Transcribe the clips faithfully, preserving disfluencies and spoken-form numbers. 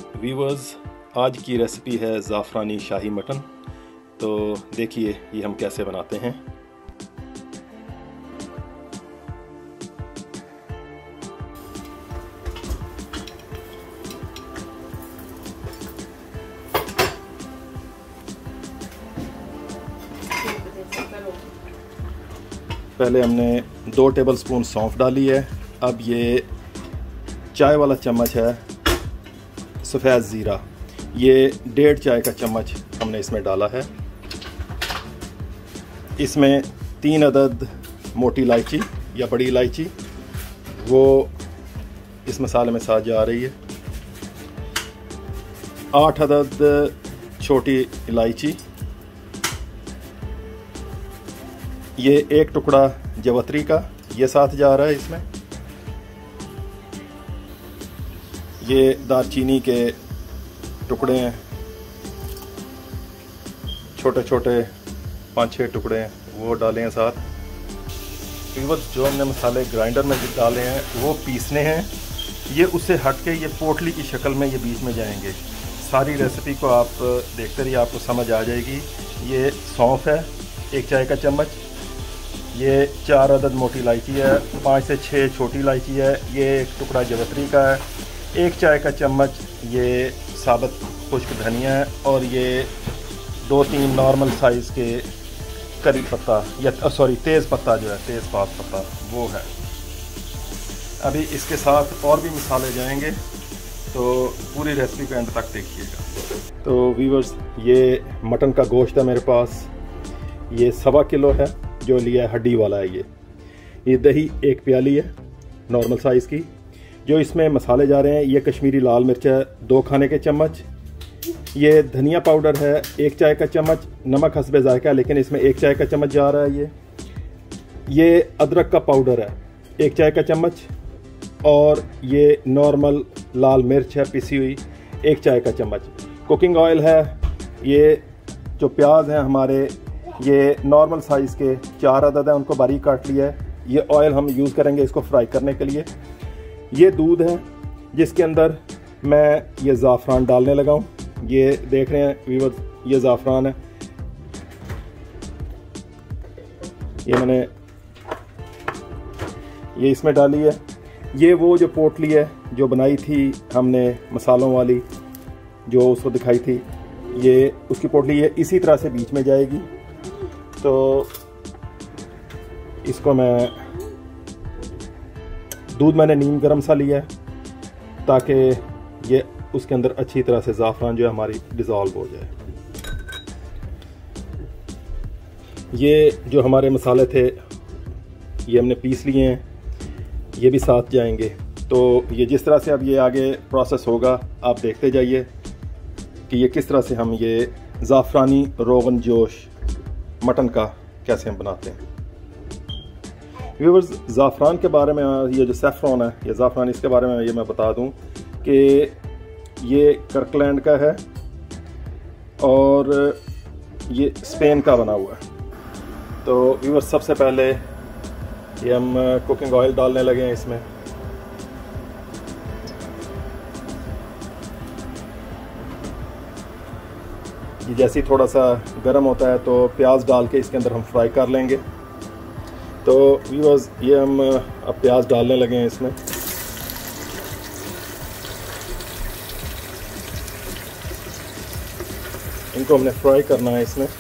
Viewers, आज की recipe है ज़ाफ़रानी शाही मटन। तो देखिए ये हम कैसे बनाते हैं। पहले हमने दो टेबलस्पून सौंफ डाली है। अब ये चाय वाला चम्मच है सफ़ेद ज़ीरा, ये डेढ़ चाय का चम्मच हमने इसमें डाला है। इसमें तीन अदद मोटी इलायची या बड़ी इलायची वो इस मसाले में साथ जा रही है। आठ अदद छोटी इलायची, ये एक टुकड़ा जवतरी का ये साथ जा रहा है इसमें। ये दालचीनी के टुकड़े हैं, छोटे छोटे पाँच छः टुकड़े हैं, वो डाले हैं साथ। व्यूअर्स, जो हमने मसाले ग्राइंडर में डाले हैं वो पीसने हैं। ये उससे हट के ये पोटली की शक्ल में ये बीच में जाएंगे। सारी रेसिपी को आप देखते रहिए, आपको समझ आ जाएगी। ये सौंफ है एक चाय का चम्मच, ये चार अदद मोटी इलायची है, पाँच से छः छोटी इलायची है, ये एक टुकड़ा जवतरी का है, एक चाय का चम्मच ये साबुत खुश्क धनिया है, और ये दो तीन नॉर्मल साइज़ के करी पत्ता या सॉरी तेज़ पत्ता जो है तेज़पात पत्ता वो है। अभी इसके साथ और भी मसाले जाएंगे, तो पूरी रेसिपी को एंड तक देखिएगा। तो व्यूअर्स, ये मटन का गोश्त है मेरे पास, ये सवा किलो है, जो लिया है हड्डी वाला है। ये ये दही एक प्याली है नॉर्मल साइज़ की। जो इसमें मसाले जा रहे हैं, ये कश्मीरी लाल मिर्च है दो खाने के चम्मच, ये धनिया पाउडर है एक चाय का चम्मच, नमक हस्बे जायका लेकिन इसमें एक चाय का चम्मच जा रहा है। ये ये अदरक का पाउडर है एक चाय का चम्मच, और ये नॉर्मल लाल मिर्च है पिसी हुई एक चाय का चम्मच। कुकिंग ऑयल है, ये जो प्याज हैं हमारे ये नॉर्मल साइज़ के चार अदद हैं, उनको बारीक काट लिया है। ये ऑयल हम यूज़ करेंगे इसको फ्राई करने के लिए। ये दूध है जिसके अंदर मैं ये ज़ाफ़रान डालने लगा हूँ। ये देख रहे हैं व्यूअर्स, ये ज़ाफ़रान है, ये मैंने ये इसमें डाली है। ये वो जो पोटली है जो बनाई थी हमने मसालों वाली, जो उसको दिखाई थी, ये उसकी पोटली है, इसी तरह से बीच में जाएगी। तो इसको मैं दूध मैंने नीम गर्म सा लिया है ताकि ये उसके अंदर अच्छी तरह से ज़ाफ़रान जो है हमारी डिज़ोल्व हो जाए। ये जो हमारे मसाले थे ये हमने पीस लिए हैं, ये भी साथ जाएंगे। तो ये जिस तरह से अब ये आगे प्रोसेस होगा आप देखते जाइए कि ये किस तरह से हम ये ज़ाफ़रानी रोगन जोश मटन का कैसे हम बनाते हैं। व्यूअर्स, ज़ाफ़रान के बारे में, ये जो सैफ़रॉन है ये ज़ाफ़रान, इसके बारे में ये मैं बता दूं कि ये कर्कलैंड का है और ये स्पेन का बना हुआ है। तो व्यूअर्स, सबसे पहले ये हम कुकिंग ऑयल डालने लगे हैं इसमें। ये जैसे ही थोड़ा सा गर्म होता है तो प्याज डाल के इसके अंदर हम फ्राई कर लेंगे। तो व्यूअर्स, ये हम अब प्याज डालने लगे हैं इसमें। इनको हमने फ्राई करना है इसमें।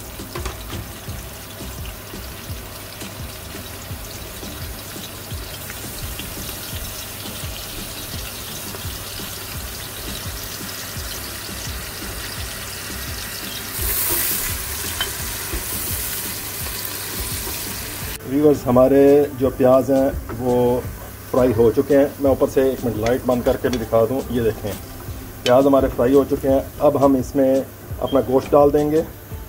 व्यूअर्स, हमारे जो प्याज हैं वो फ्राई हो चुके हैं। मैं ऊपर से एक मिनट लाइट बंद करके भी दिखा दूं। ये देखें, प्याज हमारे फ्राई हो चुके हैं। अब हम इसमें अपना गोश्त डाल देंगे।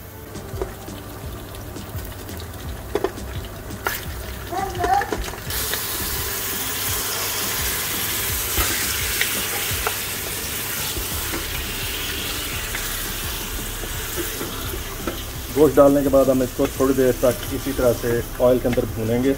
गोश्त डालने के बाद हम इसको थोड़ी देर तक इसी तरह से ऑयल के अंदर भूनेंगे।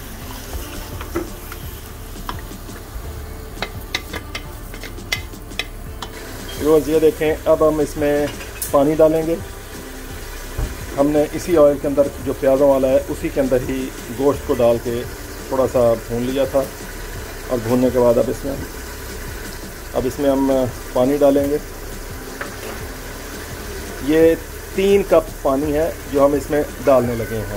व्यूअर्स ये देखें, अब हम इसमें पानी डालेंगे। हमने इसी ऑयल के अंदर जो प्याज़ों वाला है उसी के अंदर ही गोश्त को डाल के थोड़ा सा भून लिया था, और भूनने के बाद अब इसमें अब इसमें हम पानी डालेंगे। ये तीन कप पानी है जो हम इसमें डालने लगे हैं।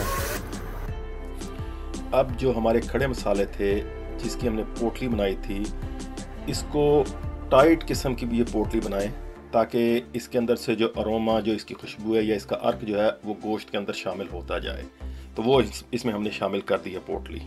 अब जो हमारे खड़े मसाले थे जिसकी हमने पोटली बनाई थी, इसको टाइट किस्म की भी ये पोटली बनाएं ताकि इसके अंदर से जो अरोमा, जो इसकी खुशबू है या इसका अर्क जो है वो गोश्त के अंदर शामिल होता जाए। तो वो इस, इसमें हमने शामिल कर दी है पोटली।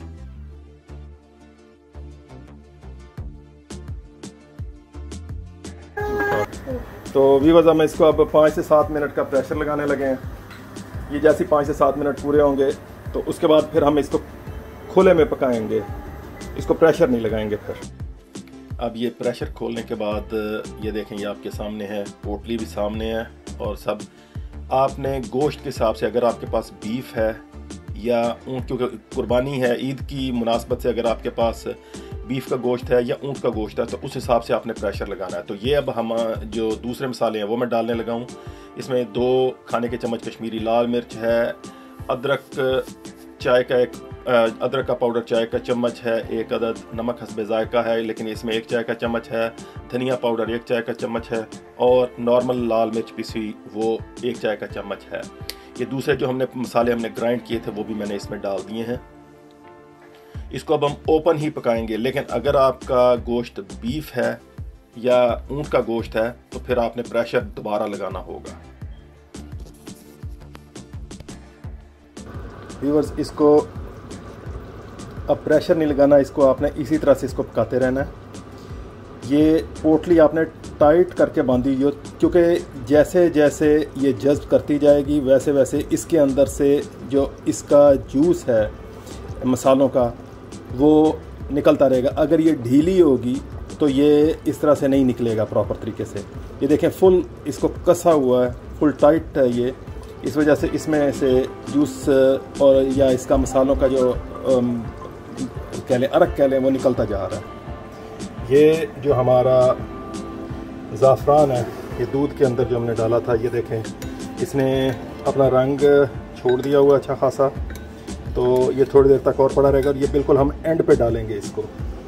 तो व्यूअर्स हम इसको अब पाँच से सात मिनट का प्रेशर लगाने लगे हैं। ये जैसे पाँच से सात मिनट पूरे होंगे तो उसके बाद फिर हम इसको खुले में पकाएंगे, इसको प्रेशर नहीं लगाएंगे फिर। अब ये प्रेशर खोलने के बाद ये देखें, ये आपके सामने है, पोटली भी सामने है और सब। आपने गोश्त के हिसाब से, अगर आपके पास बीफ है या ऊँट, क्योंकि कुर्बानी है ईद की मुनासबत से, अगर आपके पास बीफ का गोश्त है या ऊँट का गोश्त है तो उस हिसाब से आपने प्रेशर लगाना है। तो ये अब हम जो दूसरे मसाले हैं वो मैं डालने लगा हूँ। इसमें दो खाने के चम्मच कश्मीरी लाल मिर्च है, अदरक चाय का एक अदरक का पाउडर चाय का चम्मच है, एक अदद नमक हस्बे जायका है लेकिन इसमें एक चाय का चम्मच है, धनिया पाउडर एक चाय का चम्मच है, और नॉर्मल लाल मिर्च पिसी वो एक चाय का चम्मच है। ये दूसरे जो हमने मसाले हमने ग्राइंड किए थे वो भी मैंने इसमें डाल दिए हैं। इसको अब हम ओपन ही पकाएंगे, लेकिन अगर आपका गोश्त बीफ है या ऊँट का गोश्त है तो फिर आपने प्रेशर दोबारा लगाना होगा। व्यूअर्स इसको अब प्रेशर नहीं लगाना, इसको आपने इसी तरह से इसको पकाते रहना है। ये पोटली आपने टाइट करके बांधी हो, क्योंकि जैसे जैसे ये जज्ब करती जाएगी वैसे वैसे इसके अंदर से जो इसका जूस है मसालों का वो निकलता रहेगा। अगर ये ढीली होगी तो ये इस तरह से नहीं निकलेगा प्रॉपर तरीके से। ये देखें फुल इसको कसा हुआ है, फुल टाइट है ये, इस वजह से इसमें से जूस और या इसका मसालों का जो कह लें अरक कह लें वो निकलता जा रहा है। ये जो हमारा ज़ाफ़रान है ये दूध के अंदर जो हमने डाला था, ये देखें इसने अपना रंग छोड़ दिया हुआ अच्छा खासा, तो ये थोड़ी देर तक और पड़ा रहेगा और ये बिल्कुल हम एंड पे डालेंगे इसको।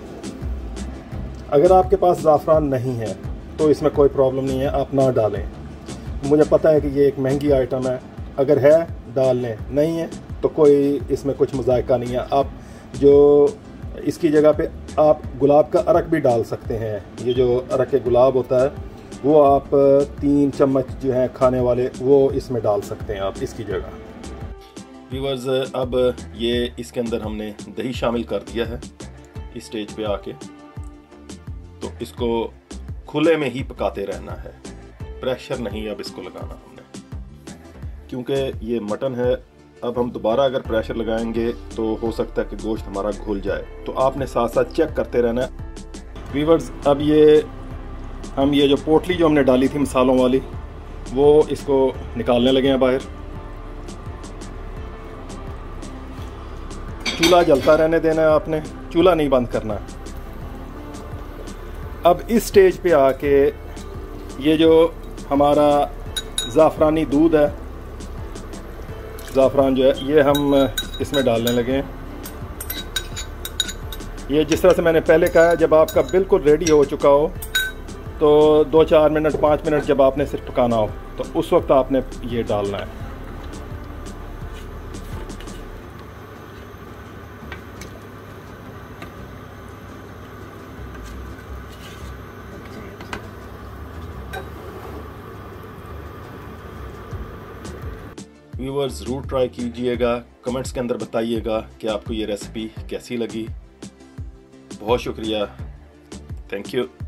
अगर आपके पास ज़ाफ़रान नहीं है तो इसमें कोई प्रॉब्लम नहीं है, आप ना डालें। मुझे पता है कि ये एक महंगी आइटम है, अगर है डाल लें, नहीं है तो कोई इसमें कुछ मज़ायका नहीं है। आप जो इसकी जगह पे आप गुलाब का अरक भी डाल सकते हैं। ये जो अरक के गुलाब होता है वो आप तीन चम्मच जो हैं खाने वाले वो इसमें डाल सकते हैं आप इसकी जगह। व्यूअर्स अब ये इसके अंदर हमने दही शामिल कर दिया है इस स्टेज पे आके, तो इसको खुले में ही पकाते रहना है, प्रेशर नहीं अब इसको लगाना हमने, क्योंकि ये मटन है। अब हम दोबारा अगर प्रेशर लगाएंगे तो हो सकता है कि गोश्त हमारा घुल जाए, तो आपने साथ साथ चेक करते रहना है। व्यूअर्स अब ये हम ये जो पोटली जो हमने डाली थी मसालों वाली वो इसको निकालने लगे हैं बाहर। चूल्हा जलता रहने देना है आपने, चूल्हा नहीं बंद करना। अब इस स्टेज पे आके ये जो हमारा ज़ाफ़रानी दूध है, ज़ाफ़रान जो है ये हम इसमें डालने लगे हैं। ये जिस तरह से मैंने पहले कहा, जब आपका बिल्कुल रेडी हो चुका हो तो दो चार मिनट पाँच मिनट जब आपने सिर्फ पकाना हो तो उस वक्त आपने ये डालना है। व्यूअर्स ज़रूर ट्राई कीजिएगा, कमेंट्स के अंदर बताइएगा कि आपको ये रेसिपी कैसी लगी। बहुत शुक्रिया, थैंक यू।